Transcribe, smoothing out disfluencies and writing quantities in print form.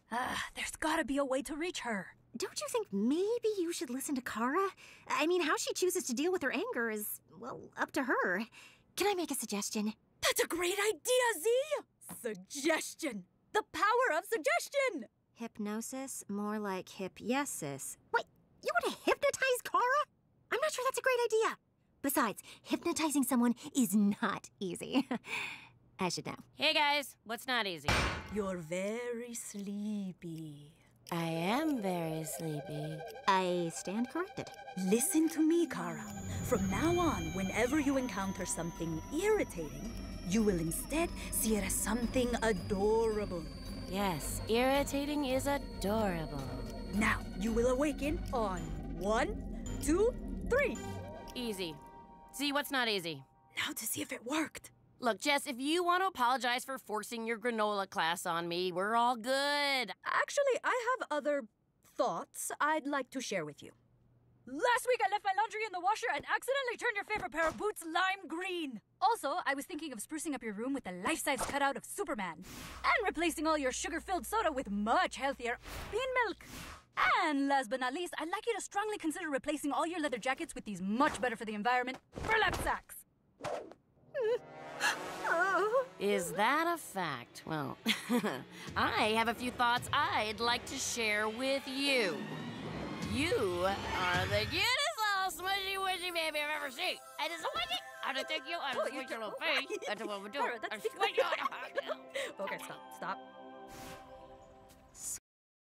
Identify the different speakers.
Speaker 1: There's gotta be a way to reach her.
Speaker 2: Don't you think maybe you should listen to Kara? I mean, how she chooses to deal with her anger is, well, up to her. Can I make a suggestion?
Speaker 1: That's a great idea, Z! Suggestion! The power of suggestion!
Speaker 2: Hypnosis? More like hypyesis. Wait, you want to hypnotize Kara? I'm not sure that's a great idea. Besides, hypnotizing someone is not easy. I should know.
Speaker 3: Hey guys, what's not easy?
Speaker 1: You're very sleepy.
Speaker 3: I am very sleepy.
Speaker 2: I stand corrected.
Speaker 1: Listen to me, Kara. From now on, whenever you encounter something irritating, you will instead see it as something adorable.
Speaker 3: Yes, irritating is adorable.
Speaker 1: Now, you will awaken on 1, 2, 3.
Speaker 3: Easy. See what's not easy.
Speaker 1: Now to see if it worked.
Speaker 3: Look, Jess, if you want to apologize for forcing your granola class on me, we're all good.
Speaker 1: Actually, I have other thoughts I'd like to share with you. Last week I left my laundry in the washer and accidentally turned your favorite pair of boots lime green. Also, I was thinking of sprucing up your room with a life-size cutout of Superman and replacing all your sugar-filled soda with much healthier bean milk. And last but not least, I'd like you to strongly consider replacing all your leather jackets with these much better for the environment burlap sacks.
Speaker 3: Is that a fact? Well, I have a few thoughts I'd like to share with you. You are the cutest little smushy wishy baby I've ever seen. I just want you. I just take you. I just want your little face. That's what we're doing.
Speaker 1: Okay, stop.